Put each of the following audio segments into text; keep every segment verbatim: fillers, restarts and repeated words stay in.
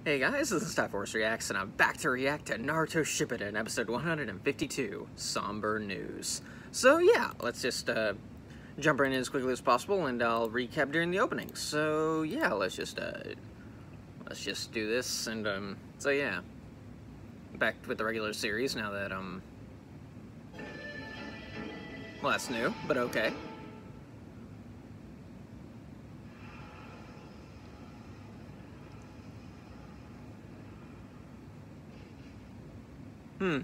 Hey guys, this is Force Reacts, and I'm back to react to Naruto Shippuden, episode one hundred fifty-two, Somber News. So yeah, let's just uh, jump right in as quickly as possible, and I'll recap during the opening. So yeah, let's just uh, let's just do this, and um, so yeah, back with the regular series now that um, well that's new, but okay. Hmm.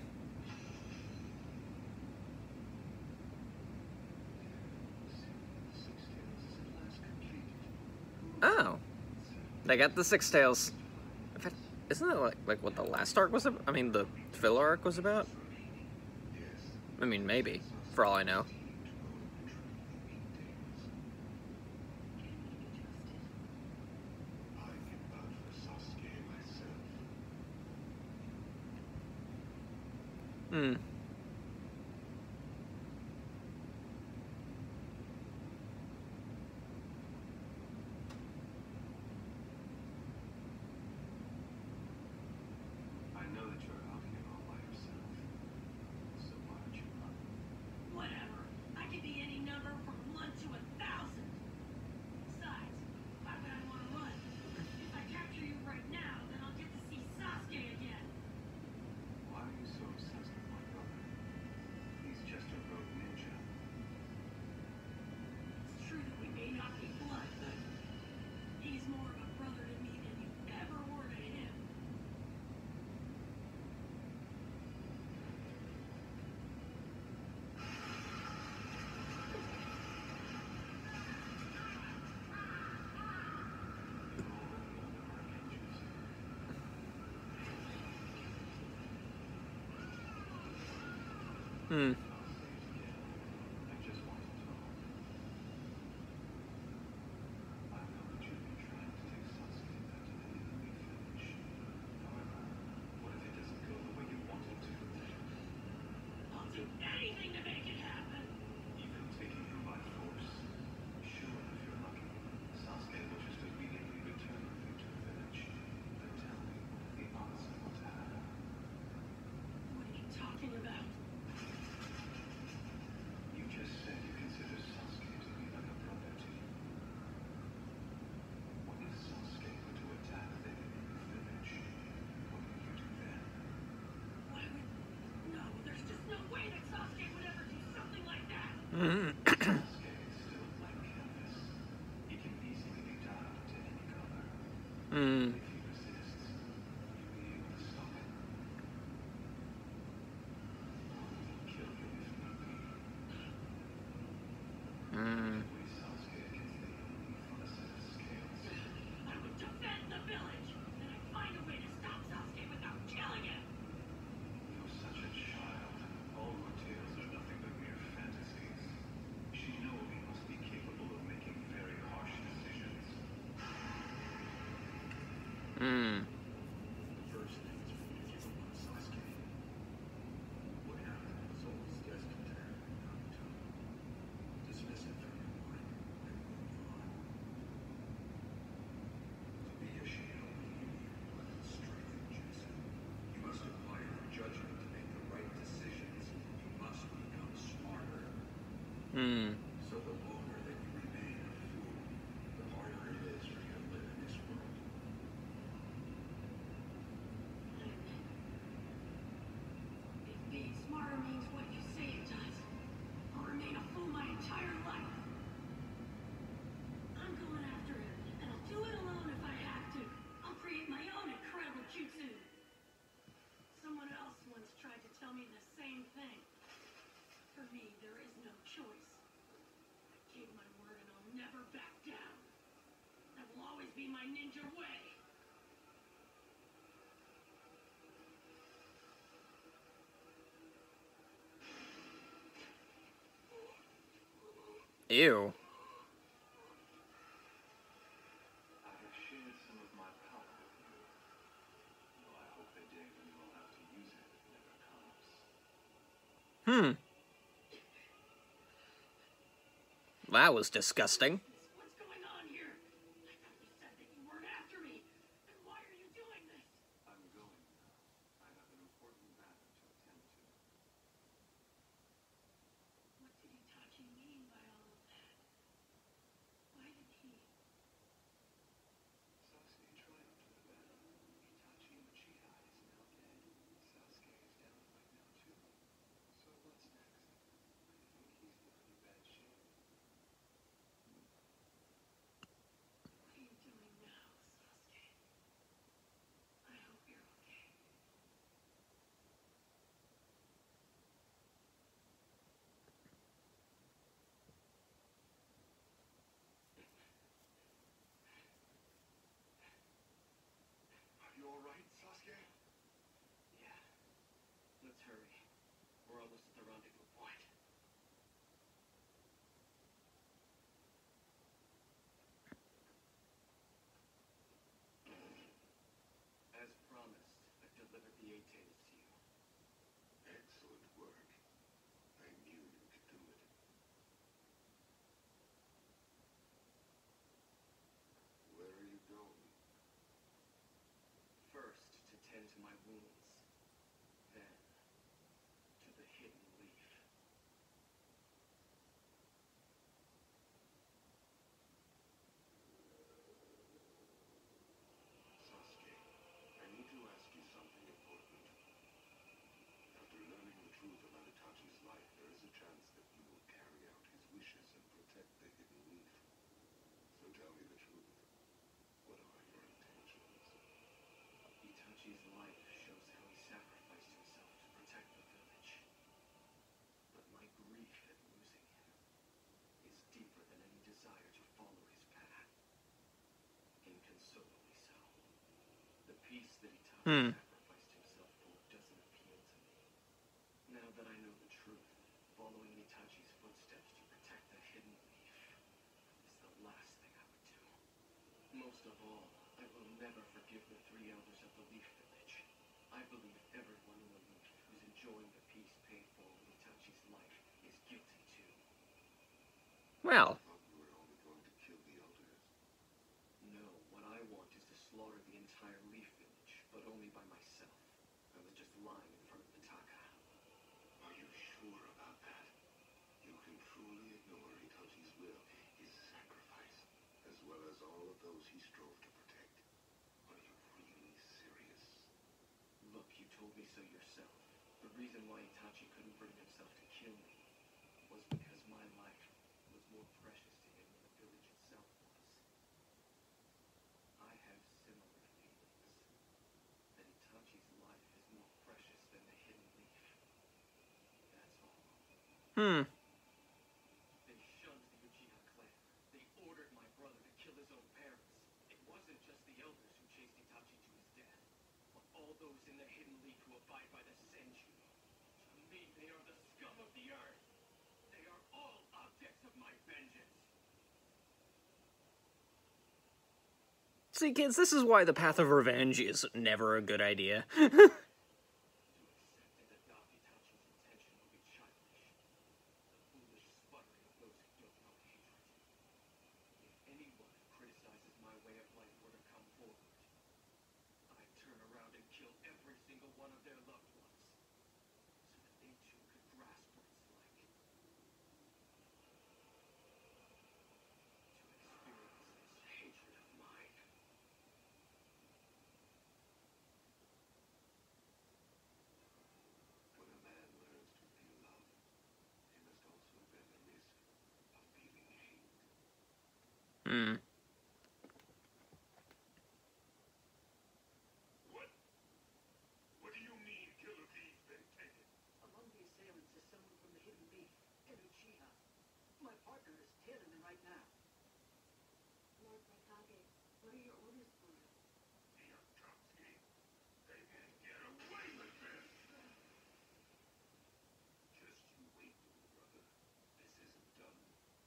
Oh, they got the Six Tails. In fact, isn't that like, like what the last arc was about? I mean, the filler arc was about? I mean, maybe, for all I know. Hmm. Hmm. Anything to make it happen. Even taking him by force. Sure, if you're lucky, Sasuke will just immediately return with you to the village. But tell me, what are the odds of what's happening? What are you talking about? You just said you consider Sasuke to be like a brother to you. What if Sasuke were to attack the enemy village? What would you do then? Why would... No, there's just no way that Sasuke would ever do something like that! Hmm. Sasuke is still a blank canvas. He can easily be dialed to any color. Hmm. If he resists, you'll be able to stop him. I'll kill him if need be. Hmm. Way Sasuke against the enemy on a set of scales. I would defend the village, and I'd find a way to stop Sasuke without killing him! You're such a child. All your tales are nothing but mere fantasies. Shinobi must be capable of making very harsh decisions. Hmm. The first thing is for you to give up on Sasuke. What happened was always destined to happen in Naruto. Dismiss it from your mind and move on. To be a shinobi, you need blood and strength and jutsu. You must acquire the judgment to make the right decisions. You must become smarter. Hmm. So the longer that you remain a fool, the harder it is for you to live in this world. If being smarter means what you say it does, I'll remain a fool my entire life. I'm going after him, and I'll do it alone if I have to. I'll create my own incredible jutsu. Someone else once tried to tell me the same thing. For me, there is no choice. I gave my word and I'll never back down. That will always be my ninja way. Ew. I have shared some of my power with you. Though I hope the day when you will have to use it never comes. Hmm. That was disgusting. What's going on here? I thought you said that you weren't after me. Then why are you doing this? hurry. We're almost at the rendezvous point. As promised, I've delivered the eight tails to you. Excellent work. I knew you could do it. Where are you going? First, to tend to my wounds. Then, to the hidden leaf. Sasuke, I need to ask you something important. After learning the truth about Itachi's life, there is a chance that you will carry out his wishes and protect the hidden leaf. So tell me the truth. What are your intentions? Itachi's life shows how he sacrificed himself to protect the village. But my grief at losing him is deeper than any desire to follow his path. Inconsolably so. The peace that Itachi Hmm. sacrificed himself for doesn't appeal to me. Now that I know the truth, following Itachi's footsteps to protect the hidden leaf is the last thing I would do. Most of all, I will never forgive the three elders of the Leaf Village. I believe everyone in the Leaf who's enjoying the peace paid for with Itachi's life is guilty too. Well, I thought you were only going to kill the elders. No, what I want is to slaughter the entire Leaf Village, but only by myself. I was just lying in front of the Taka. Are you sure about that? You can truly ignore Itachi's will, his sacrifice, as well as all of those he strove to protect. Are you really serious? Look, you told me so yourself. The reason why Itachi couldn't bring himself to kill me was because my life was more precious to him than the village itself was. I have similar feelings. That Itachi's life is more precious than the hidden leaf. That's all. hmm. They shunned the Uchiha clan. They ordered my brother to kill his own parents. It wasn't just the elders who chased Itachi to his death, but all those in the hidden leaf who abide by the Senju. To me, they are the scum of the earth. They are all objects of my vengeance. See, kids, this is why the path of revenge is never a good idea. To accept and adopt Itachi's intention will be childish. The foolish sputtering of those who don't know hatred. If anyone who criticizes my way of life were to come forward, I'd turn around and kill every single one of their loved ones, so that they too could grasp what it's like. To experience this hatred of mine. When a man learns to feel love, he must also bear the risk of feeling hate. Hmm. What? What do you mean, Killer Bee's been taken? Among the assailants is someone from the Hidden Leaf, an Uchiha. My partner is tailing him right now. Lord Mikage, what are your orders for us? The Akatsuki. They can't get away with this. Just you wait, little brother. This isn't done.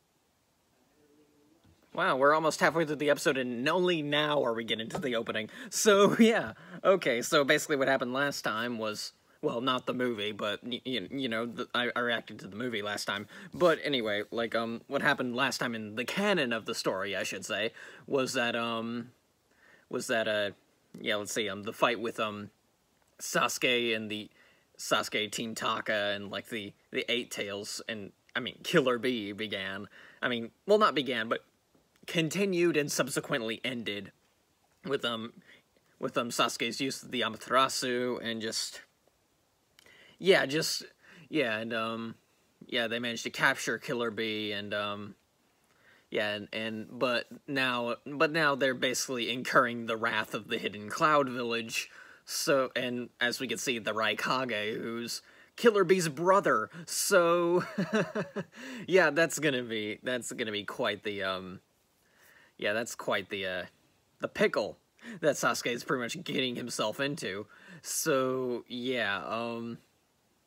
Wow, we're almost halfway through the episode, and only now are we getting to the opening. So, yeah. Okay, so basically what happened last time was... Well, not the movie, but, y y you know, the, I, I reacted to the movie last time. But anyway, like, um, what happened last time in the canon of the story, I should say, was that, um... Was that, uh... Yeah, let's see, um, the fight with, um... Sasuke and the... Sasuke, Team Taka, and, like, the, the Eight Tails, and, I mean, Killer Bee began. I mean, well, not began, but continued and subsequently ended with, um... With, um, Sasuke's use of the Amaterasu, and just... Yeah, just... Yeah, and, um... Yeah, they managed to capture Killer Bee, and, um... Yeah, and, and... But now... But now they're basically incurring the wrath of the Hidden Cloud Village. So, and as we can see, the Raikage, who's Killer Bee's brother. So... yeah, that's gonna be... That's gonna be quite the, um... Yeah, that's quite the, uh... The pickle that Sasuke is pretty much getting himself into. So, yeah, um...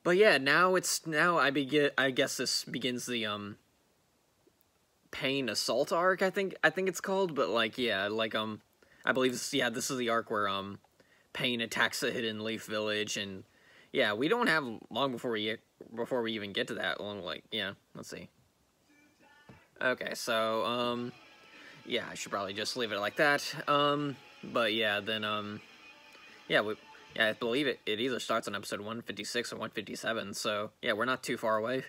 But yeah, now it's now I begin. I guess this begins the um Pain Assault arc. I think I think it's called. But like yeah, like um, I believe this, yeah, this is the arc where um, Pain attacks the Hidden Leaf Village, and yeah, we don't have long before we before we even get to that. Long like yeah, let's see. Okay, so um, yeah, I should probably just leave it like that. Um, but yeah, then um, yeah, we. Yeah, I believe it, it either starts on episode one fifty-six or one fifty-seven, so yeah, we're not too far away.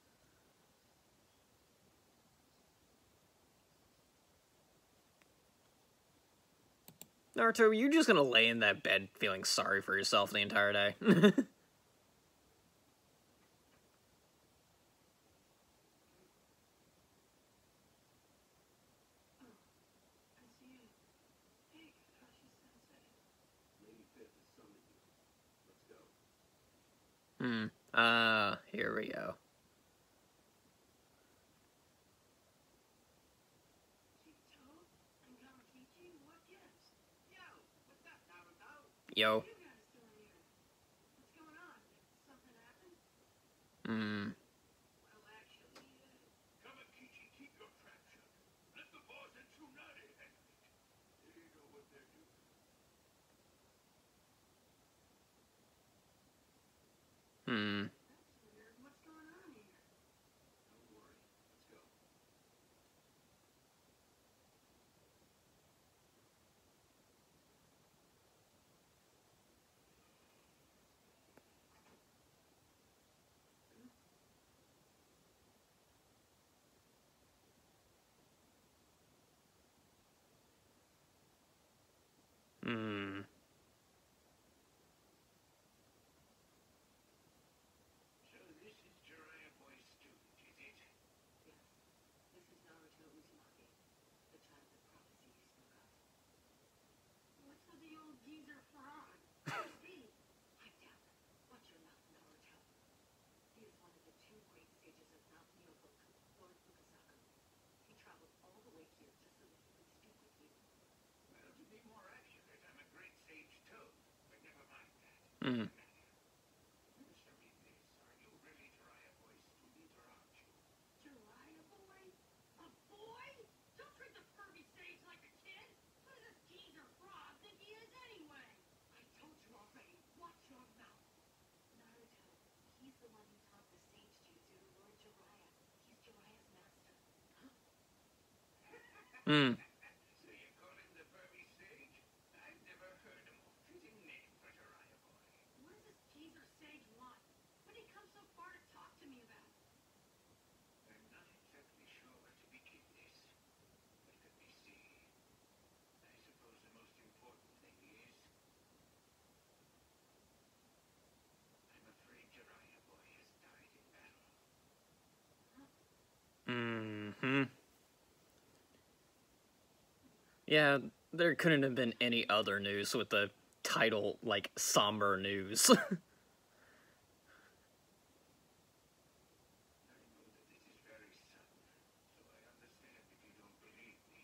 Naruto, you're just gonna lay in that bed feeling sorry for yourself the entire day. I see it. Hey, Kakashi-sensei. Lady Fifth is summoning you. Let's go. Hmm. Uh, here we go. Chito and Kamakichi, what gives? Yo, what's up, Naruto? Yo. You guys doing here? What's going on? Did something happen? Hmm. Well, actually, uh, Kamakichi, keep your trap shut. Let the boss and Tsunade handle it. They know what they're doing. Hmm. That's weird. What's going on here? Don't worry. Let's go. Hmm. So this is Jiraiya Boy's student, is it? Yes, this is Naruto Uzumaki, the child of prophecy you spoke of. What's with the old geezer frog? Who's he? I doubt. Watch your mouth, Naruto. He is one of the two great sages of Mount Myoboku, Lord Fukasaku. He traveled all the way here just so that he could speak with you. Well, to be more accurate, I'm a great sage too. But never mind that. Hmm. Mister Reed, are you really Jiraiya Boy's student, or aren't you? Jiraiya boy? A boy? Don't treat the pervy sage like a kid. Who does this geezer frog think he is anyway? I told you already. Watch your mouth. Naruto, he's the one who taught the sage jutsu to Lord Jiraiya. He's Jiraiya's master. Hmm. So you call him the Burmy Sage? I've never heard of a fitting name for Jiraiya Boy. What does this geezer sage want? What did he come so far to talk to me about? I'm not exactly sure where to begin this. But let me see. I suppose the most important thing is... I'm afraid Jiraiya Boy has died in battle. Hmm. Yeah, there couldn't have been any other news with the title like Somber News. I know that this is very sudden, so I understand if you don't believe me.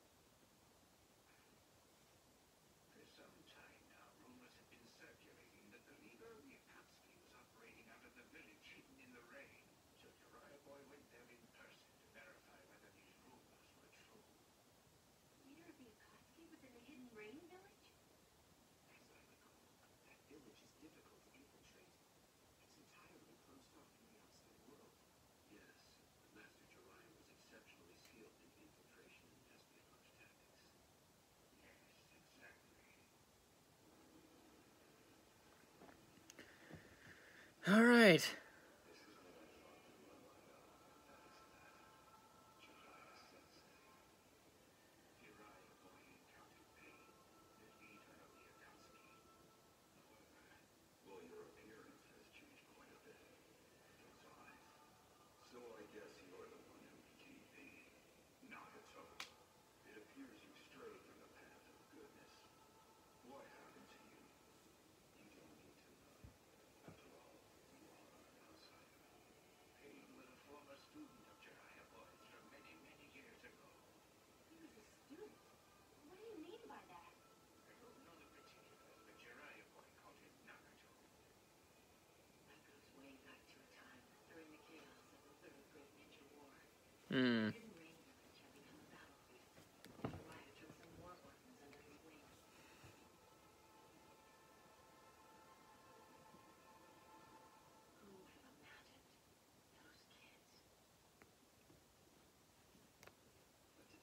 For some time now, rumors have been circulating that the leader of the Akatsuki was operating out of the village hidden in the rain. So Jiraiya Boy went there in person to verify whether these rumors were true. Leader of the Akatsuki was in the Hidden Rain village? As I recall, that village is difficult to infiltrate. It's entirely closed off from the outside world. Yes, but Master Jiraiya was exceptionally skilled in infiltration and espionage tactics. Yes, exactly. All right. Jiraiya Boy encountered Pain, the leader of the Akatsuki. However, Well, your appearance has changed quite a bit. Those eyes. So I guess you're the one who became pain. Naruto. It appears you strayed from the path of goodness. What happened to you? You don't need to know. After all, you are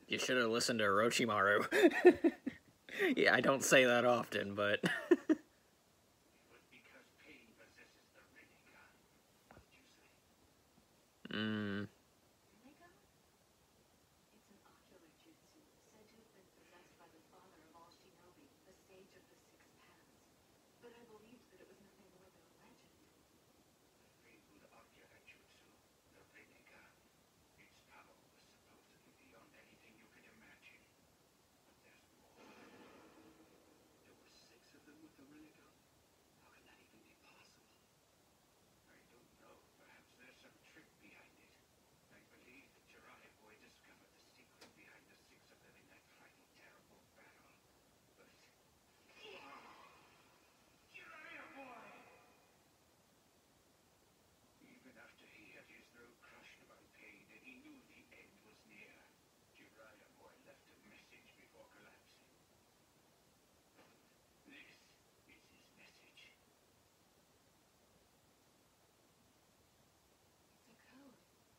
You should have listened to Orochimaru. Yeah, I don't say that often, but... Hmm. Rinnegan? It's an ocular jutsu, said to have been possessed by the father of all shinobi, the sage of the six paths. But I believed that it was nothing more than a legend. The fabled ocular jutsu, the Rinnegan. Its power was supposedly beyond anything you could imagine. But there's more. There were six of them with the Rinnegan? How can that even be possible? I don't know. Perhaps there's some trick behind it. I believe that Jiraiya Boy discovered the secret behind the six of them in that final terrible battle. But... Jiraiya Boy! Even after he had his throat crushed by pain and he knew the end was near, Jiraiya Boy left a message before collapsing. This is his message. It's a code.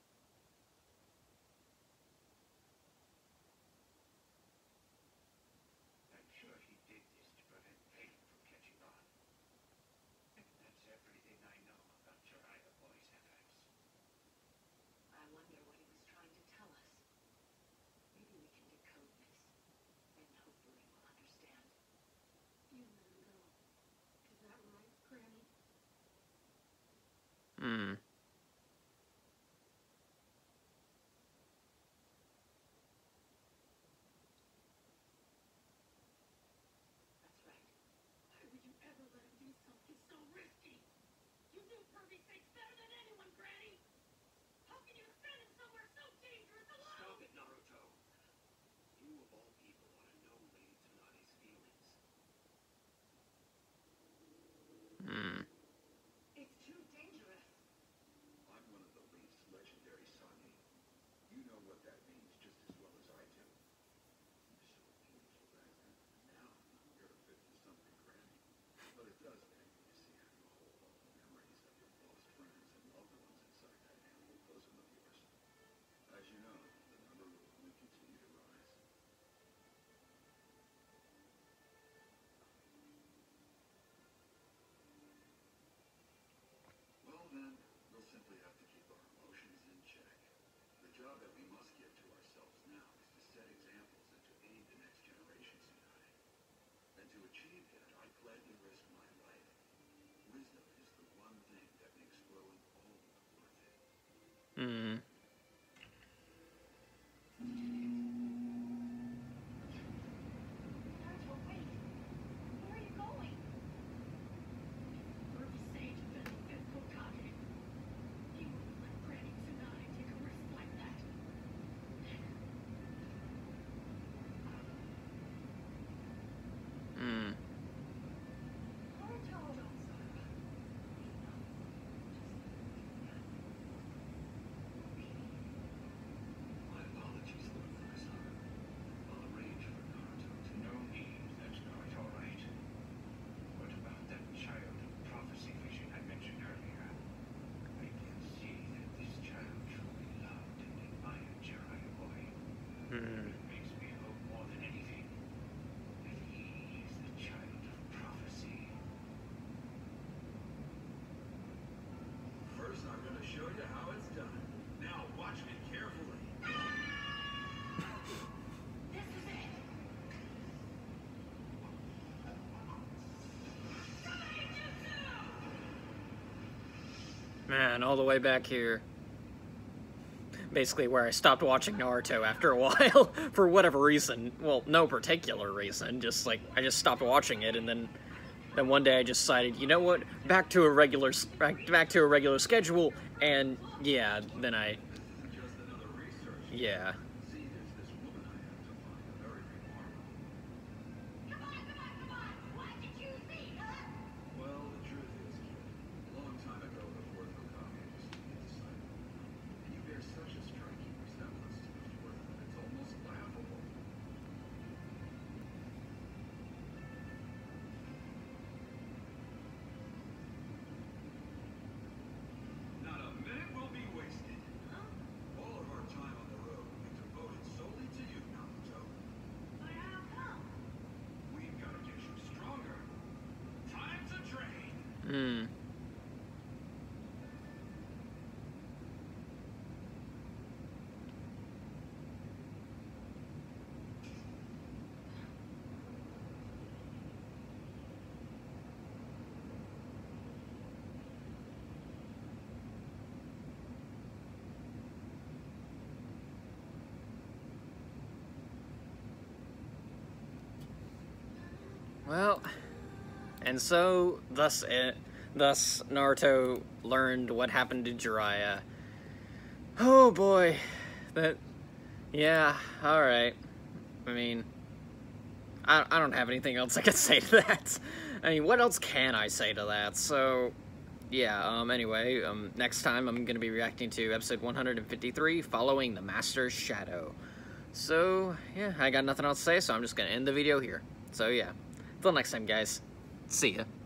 I'm sure he did this to prevent pain from catching on. And that's everything I know about Jiraiya Boy's efforts. I wonder what he was trying to tell us. Maybe we can decode this, and hopefully we'll understand. You let him go. Is that right, Granny? Hmm. That's right. Why would you ever let him do something so risky? You knew Kirby Fate's better than anyone, Granny! How can you send him somewhere so dangerous alone? Stop it, Naruto. You of all people ought to know Lady Tsunade's feelings. Hmm. It's too dangerous. I'm one of the least legendary Sani. You know what that means just as well as I do. You were so beautiful back then. Now, you're a fit for something Granny. But it does pain me to see how you hold all the memories of your lost friends and loved ones inside that animal bosom of yours. As you know, the number will only continue to rise. Well then, we'll simply have to keep our emotions in check. The job that we must give to ourselves now is to set examples and to aid the next generation, Tsunade. And to achieve that, I gladly risk my life. Wisdom is the one thing that makes growing old worth it. Hmm. Naruto, wait. Where are you going? You're the sage of the fifth Hokage. He wouldn't let Granny Tsunade take a risk like that. Hmm. Naruto! My apologies, Lord Furusawa. I'll arrange for Naruto to... No need. That's quite all right. What about that child of prophecy vision I mentioned earlier? I can see that this child truly loved and admired Jiraiya Boy. Hmm. It makes me hope more than anything that he is the child of prophecy. First, I'm going to show you how it's done. Now, watch me carefully. This is it! Man, all the way back here. Basically where I stopped watching Naruto after a while, for whatever reason. Well, no particular reason, just like, I just stopped watching it, and then then one day I just decided, you know what, back to a regular, back, back to a regular schedule, and yeah, then I, Just another research. yeah. See, there's this woman I have to find, a very remarkable. Come on, come on, come on! Why'd you choose me, huh? Well, the truth is, kid, a long time ago, the fourth Hokage was to be decided. And you bear such a striking resemblance to the fourth that it's almost laughable. Not a minute will be wasted. All of our time on the road, we took Hmm. Well, and so thus it, thus Naruto learned what happened to Jiraiya. Oh boy, that, yeah, all right. I mean, I I don't have anything else I could say to that. I mean, what else can I say to that? So, yeah. Um. Anyway, um. Next time I'm gonna be reacting to episode one hundred fifty-three, following the Master's Shadow. So yeah, I got nothing else to say, so I'm just gonna end the video here. So yeah. Until next time, guys. See ya.